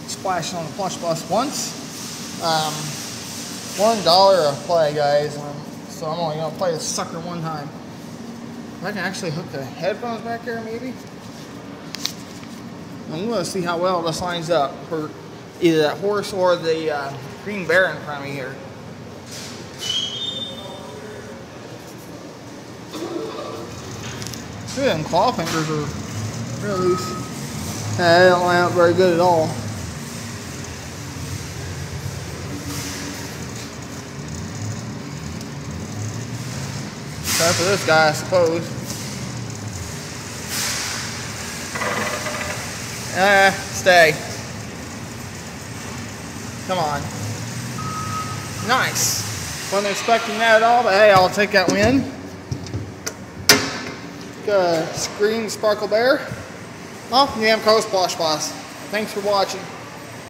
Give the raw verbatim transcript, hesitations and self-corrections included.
splashed on the Plush bus once. Um, one dollar a play, guys. Um, so I'm only gonna play this sucker one time. I can actually hook the headphones back there, maybe. I'm gonna see how well this lines up for either that horse or the uh, green bear in front of me here. Look at them claw fingers are real loose. Yeah, they don't line up very good at all. Try for this guy, I suppose. Ah, stay. Come on. Nice. Wasn't expecting that at all, but hey, I'll take that win. Got a screen sparkle bear off the Plush Boss. Thanks for watching.